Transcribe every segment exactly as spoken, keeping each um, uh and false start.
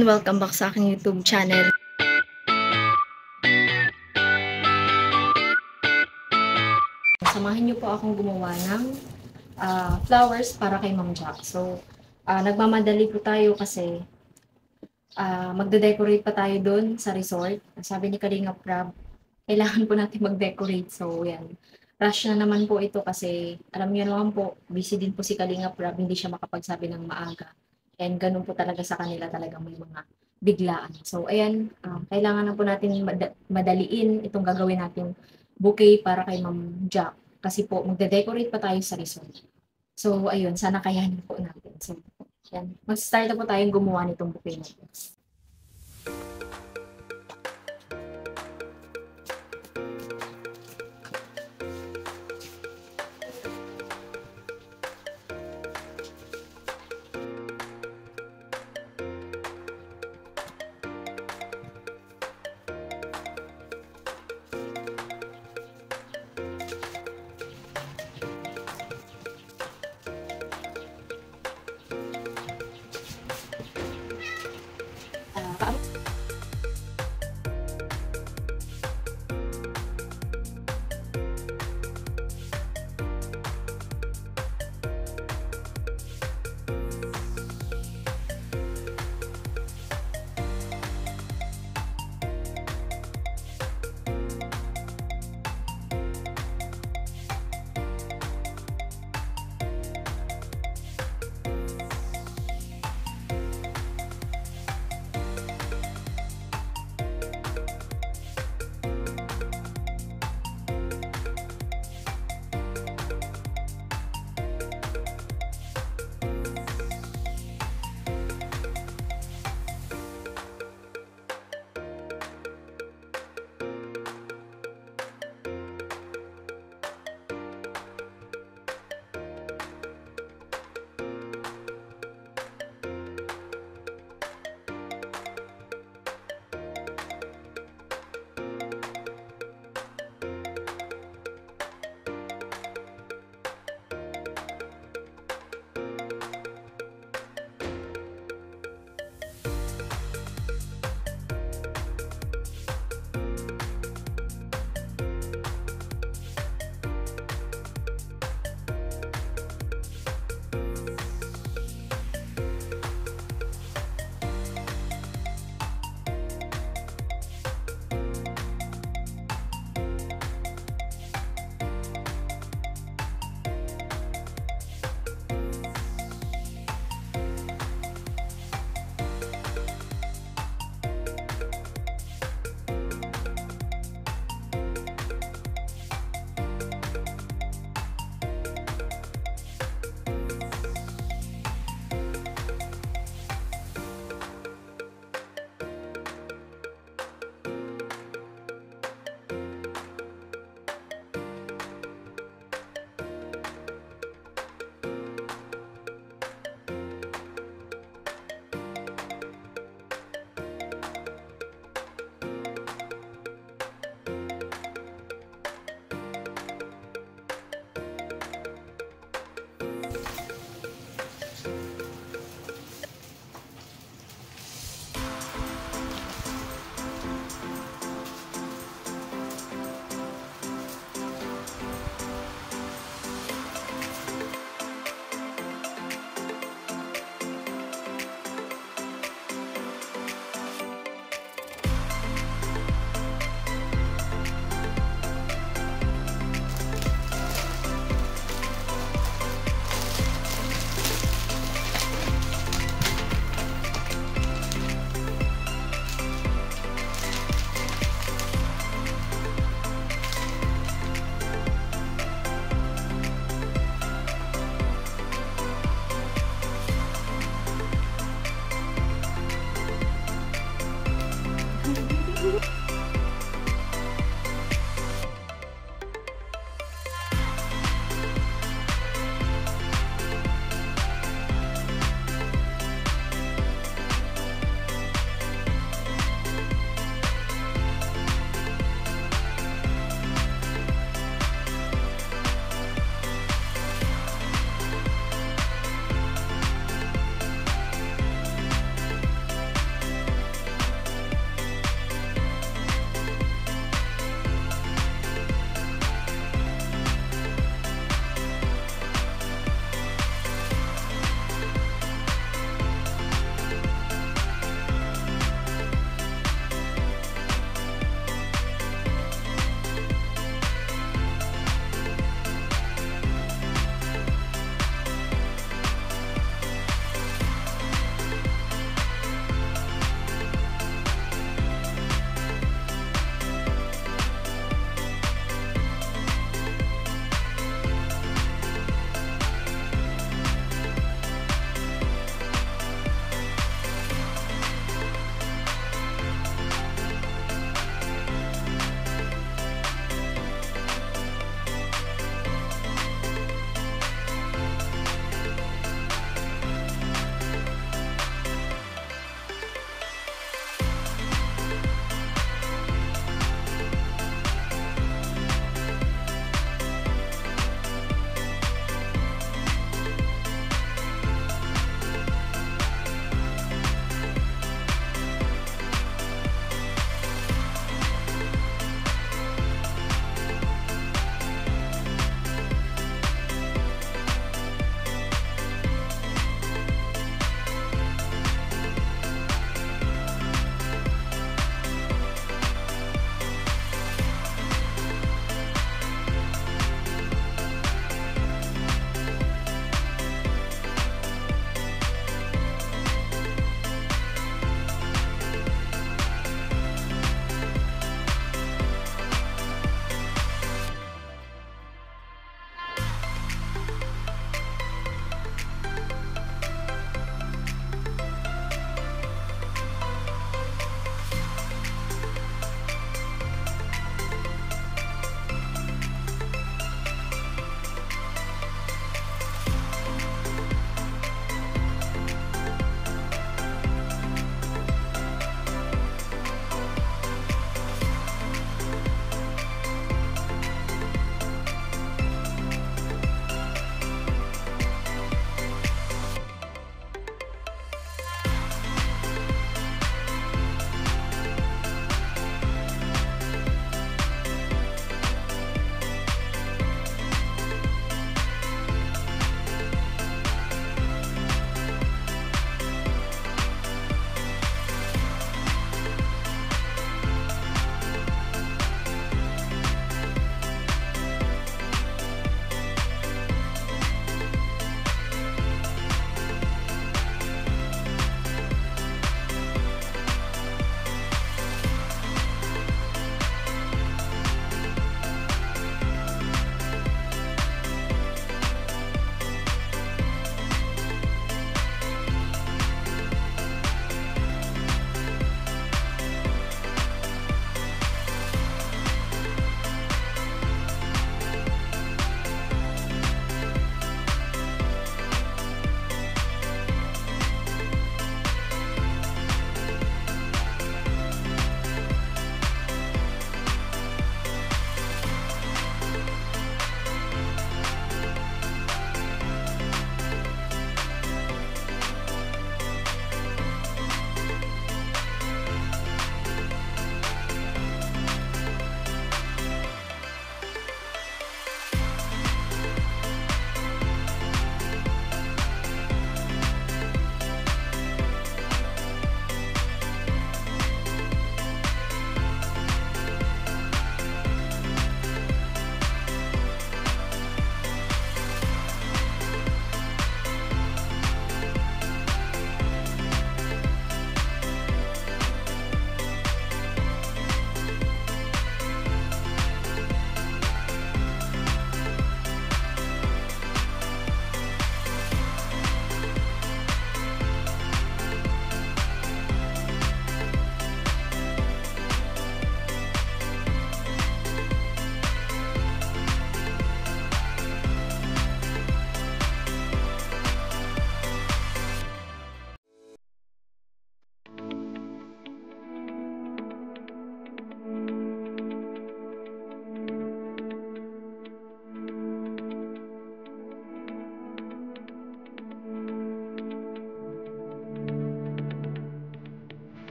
everyone! Welcome back sa aking YouTube channel. Samahan niyo po akong gumawa ng uh, flowers para kay Ma'am Jack. So, uh, nagmamadali po tayo kasi uh, magde-decorate pa tayo doon sa resort. Sabi ni Kalingap Crab, kailangan po natin mag-decorate. So, yan. Rush na naman po ito kasi alam niyo naman po, busy din po si Kalingap Crab, hindi siya makapagsabi ng maaga. And ganun po talaga sa kanila, talagang may mga biglaan. So, ayan, uh, kailangan na po natin mad- madaliin itong gagawin natin bouquet para kay Ma'am Jack. Kasi po, magde-decorate pa tayo sa resort. So, ayun, sana kayanin po natin. So, yan. Mag-start na po tayong gumawa nitong bouquet natin.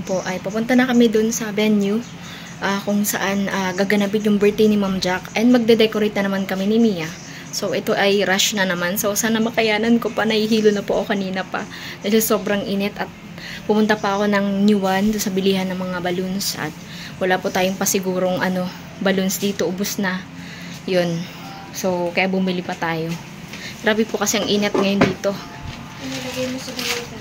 po ay papunta na kami dun sa venue uh, kung saan uh, gaganapin yung birthday ni Ma'am Jack, and magde-decorate na naman kami ni Mia. So ito ay rush na naman, so sana makayanan ko pa. Nahihilo na po ako kanina pa dahil sobrang init, at pumunta pa ako ng New One sa bilihan ng mga balloons, at wala po tayong pasigurong ano, balloons dito, ubos na yun. So kaya bumili pa tayo. Grabe po kasi ang init ngayon dito. Nilagay mo sa balita.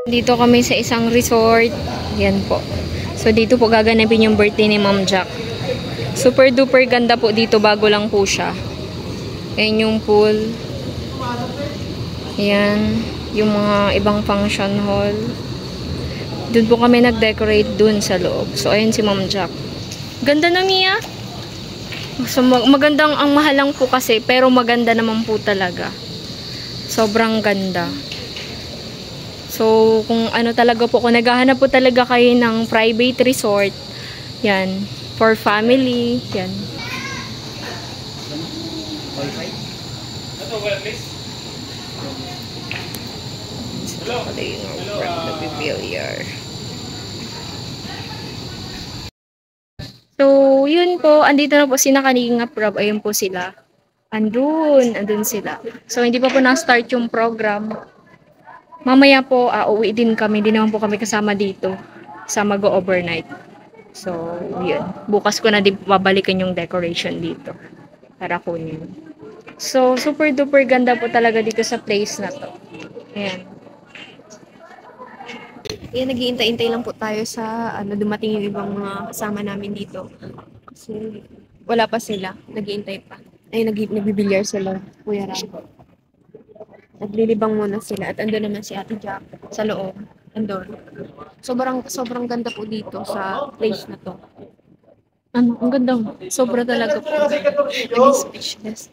Dito kami sa isang resort. Yan po. So, dito po gaganapin yung birthday ni Ma'am Jack. Super duper ganda po dito. Bago lang po siya. Ayan yung pool. Ayan. Yung mga ibang function hall. Doon po kami nag-decorate dun sa loob. So, ayan si Ma'am Jack. Ganda na, Mia. So, magandang, ang mahal lang po kasi, pero maganda naman po talaga. Sobrang ganda. So, kung ano talaga po, kung naghahanap po talaga kayo ng private resort, yan, for family, yan. So, yun po, andito na po si Nakalingap Rob, ayun po sila. Andun, andun sila. So, hindi pa po na-start yung program. Mamaya po, uh, uuwi din kami. Hindi naman po kami kasama dito sa mag-overnight. So, yun. Bukas ko na din babalikan yung decoration dito para kunin. So, super duper ganda po talaga dito sa place na to. Ayan. Ayan, nag-iintay-intay lang po tayo sa ano, dumating yung ibang mga kasama namin dito. Kasi wala pa sila. Nag-iintay pa. Ay, nag nagbibilyar sila. Kuya Ram. Naglilibang muna sila. At ando naman si Ate Jack sa loob. Andun. Sobrang, sobrang ganda po dito sa place na to. Ano, ang ganda. Sobra talaga po. Naging speechless.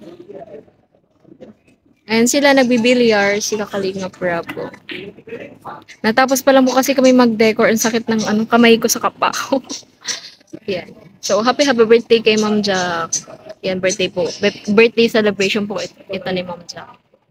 Ayan sila nagbibilyar. Sila Kalingap Rob po. Natapos pa lang po kasi kami mag-decor. Ang sakit ng ano, kamay ko sa kapao. Yan. So, happy happy birthday kay Ma'am Jack. Yan, birthday po. Birthday celebration po ito, ito ni Ma'am Jack.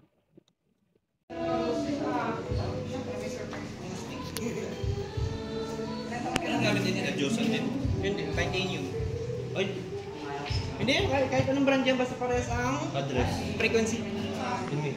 Anong gamit din nila? Johnson din? Hindi, titanium. Ay, hindi, kahit, kahit anong brand yan, basta parehas ang address. Frequency. Hindi.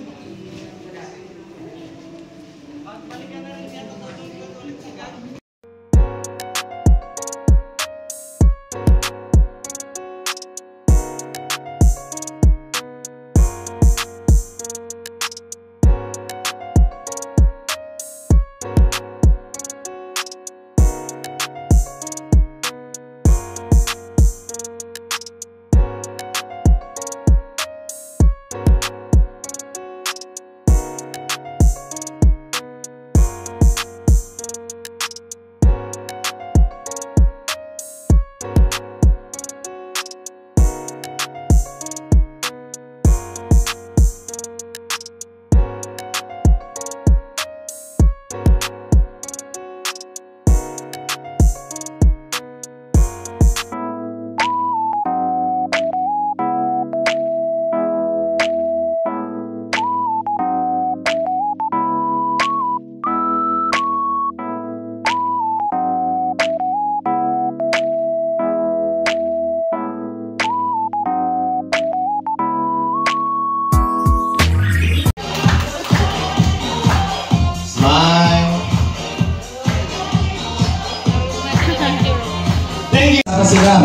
Sila.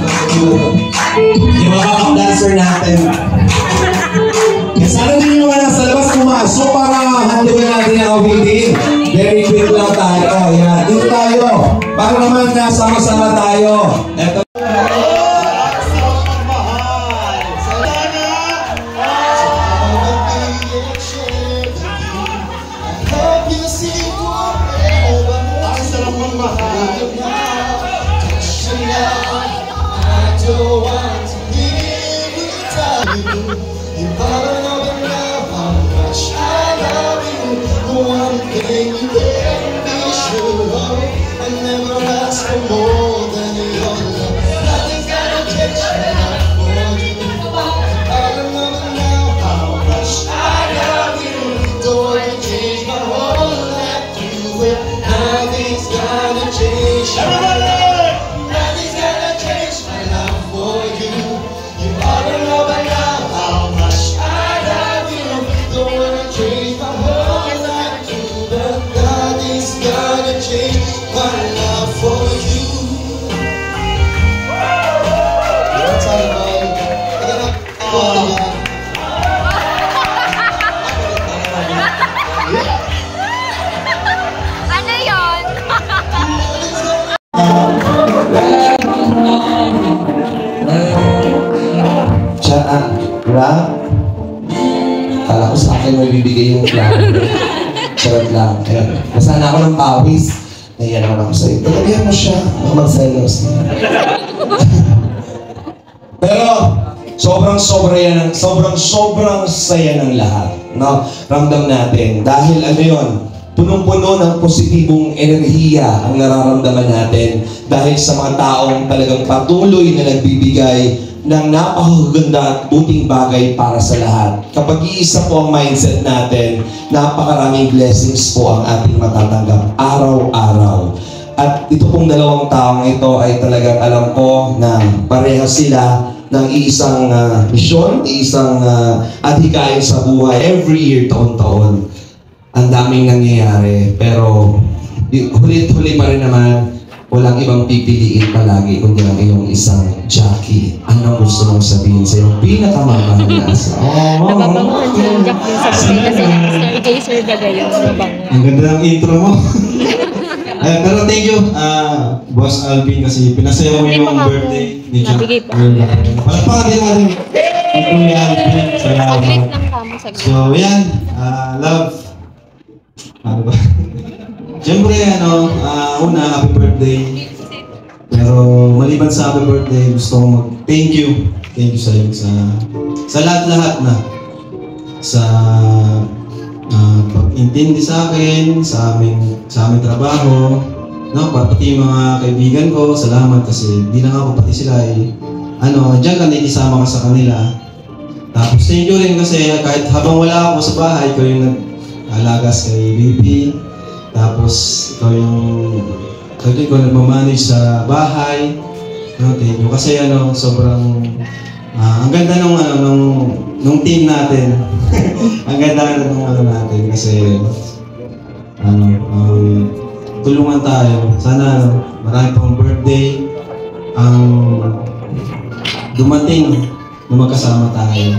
Yung mga back dancer natin. Kaya sana din yung mga nasa labas pumasok para handugan natin ang O V D. Very quick lang tayo. Yan. Dito tayo. Para naman nasama-sama tayo. Ito. Prank? Kala ko sa akin may bibigay yung flower. Charot lang. Ayun. Nasana ako ng pawis. Naiyan naman ako sa'yo. Tagabihan mo siya. Baka mag-selos niya. Pero, sobrang sobra yan, sobrang sobrang saya ng lahat. No? Ramdam natin. Dahil ano yun, punong-puno ng positibong enerhiya ang nararamdaman natin dahil sa mga taong talagang patuloy na nagbibigay ng napakaganda at buting bagay para sa lahat. Kapag iisa po ang mindset natin, napakaraming blessings po ang ating matatanggap araw-araw. At ito pong dalawang taong ito ay talagang alam ko na pareha sila ng iisang uh, misyon, iisang uh, adhikain sa buhay every year, taon-taon. Ang daming nangyayari, pero hulit-huli pa rin naman, walang ibang pipiliin palagi kundi ang iyong isang Jackie. Ano gusto mong sabihin sa iyong pinakamamahal na asa? Oh, Nababanguhan si Jack yung sabi kasi Sir J. Sir Gagayon. Nababanguhan. Ang ganda ng intro mo. Ay, pero thank you, ah, Boss Alvin, kasi pinasaya mo Hindi yung pa ako. birthday ni Jack. Nabigay pa. Palakpakan din natin. Ito ni Alvin. Saglit Salamat. lang kamo, saglit. So, yan. ah, love. Ano ba? Siyempre, ano, ah, una, happy birthday. Pero maliban sa happy birthday, gusto kong mag-thank you. Thank you sa iyo sa sa lahat-lahat na. Sa uh, pag-intindi sa akin, sa aming, sa aming trabaho. No, pati yung mga kaibigan ko, salamat kasi di lang ako, pati sila ay, ano, diyan ka nakikisama ka sa kanila. Tapos thank you rin kasi kahit habang wala ako sa bahay, ikaw yung nag-alagas kay baby. Tapos ikaw yung, ikaw yung ikaw nagmamanage sa bahay. No, thank you. Kasi ano, sobrang, ah, ang ganda nung, ano, nung, nung team natin. Ang ganda nung ano natin kasi, ano, um, tulungan tayo. Sana, ano, marami pang birthday ang dumating na magkasama tayo.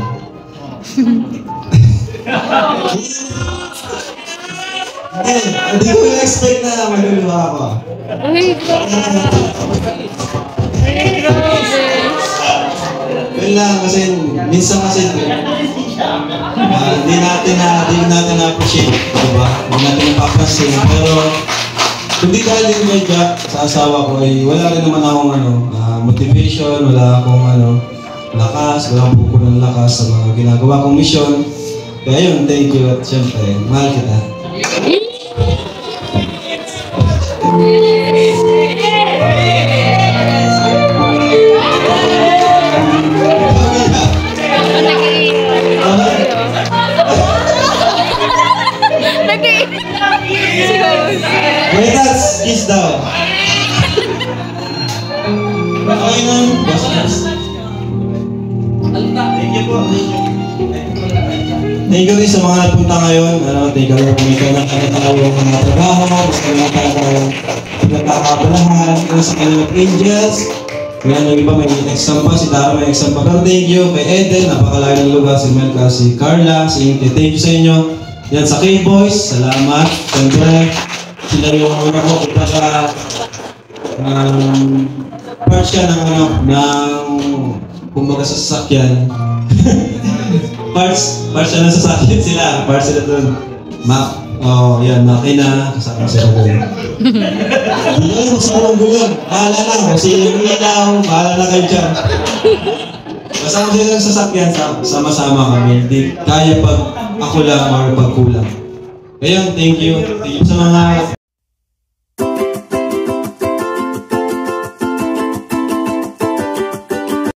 Eh, hindi ko na-expect na maluluha ako. Uy, grabe. Uy, grabe. Yun lang, kasi minsan kasi ah, hindi natin na hindi natin na-appreciate, diba? Hindi natin napapansin. Pero kung di dahil din kay Jack, sa asawa ko, ay wala rin naman akong ano, ah, motivation, wala akong ano, lakas, wala akong buko ng lakas sa mga ginagawa kong mission. Kaya yun, thank you at syempre, mahal kita. Wait, that's kiss daw. Okay na. Thank you po. Thank you rin sa mga napunta ngayon. Ano, thank you rin kung ikaw ng kanatawang mga trabaho. Basta mga kanatawang pinagkakabalahan. Ano sa kanilang angels. Kaya yung iba may exam pa. Si Tara may exam pa. Pero thank you kay Eden. Napakalayo ng lugar. Si Melka, si Carla, si Inti. Thank you sa inyo. Yan sa K-Boys. Salamat. Siyempre, sila yung una ko. Kumbaga, um, part siya ng ano, ng kumbaga sa sasakyan. parts, parts siya ng sasakyan sila. Parts sila doon. Map, oh, yan, makina. Kasama sila doon. Hindi ko sa walang gulong. Bahala na. Kasi yung ilaw, bahala na kayo dyan. Kasama sila ng sasakyan, sama-sama kami. Hindi kaya pag ako lang or pag kulang. Ayun, thank you. Thank you sa mga